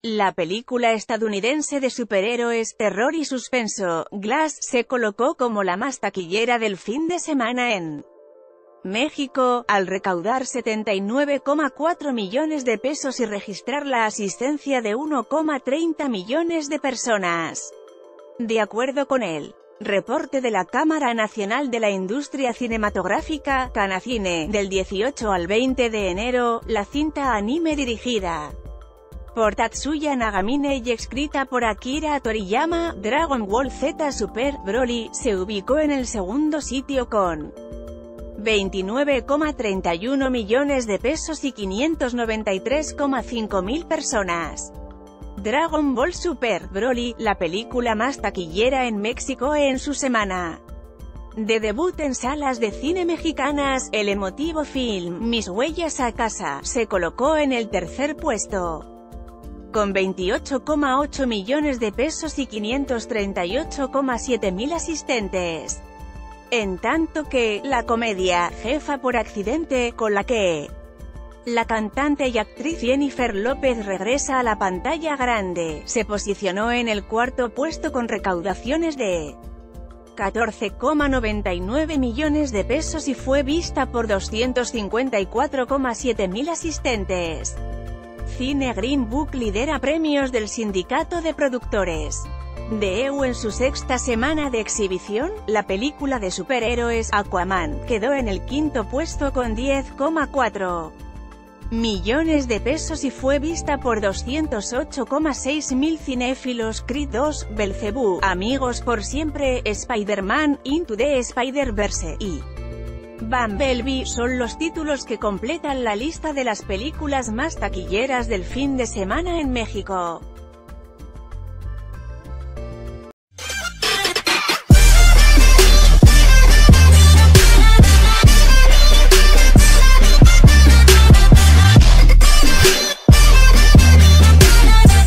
La película estadounidense de superhéroes, terror y suspenso, Glass, se colocó como la más taquillera del fin de semana en México, al recaudar 79,4 millones de pesos y registrar la asistencia de 1,30 millones de personas. De acuerdo con el reporte de la Cámara Nacional de la Industria Cinematográfica, Canacine, del 18 al 20 de enero, la cinta anime dirigida por Tatsuya Nagamine y escrita por Akira Toriyama, Dragon Ball Z Super Broly, se ubicó en el segundo sitio con 29,31 millones de pesos y 593,5 mil personas. Dragon Ball Super Broly, la película más taquillera en México en su semana de debut en salas de cine mexicanas, el emotivo film Mis huellas a casa, se colocó en el tercer puesto con 28,8 millones de pesos y 538,7 mil asistentes. En tanto que, la comedia, Jefa por accidente, con la que la cantante y actriz Jennifer López regresa a la pantalla grande, se posicionó en el cuarto puesto con recaudaciones de 14,99 millones de pesos y fue vista por 254,7 mil asistentes. Cine Green Book lidera premios del Sindicato de Productores de EU en su sexta semana de exhibición. La película de superhéroes, Aquaman, quedó en el quinto puesto con 10,4 millones de pesos y fue vista por 208,6 mil cinéfilos. Creed 2, Belzebú, Amigos por siempre, Spider-Man, Into the Spider-Verse, y Bumblebee son los títulos que completan la lista de las películas más taquilleras del fin de semana en México.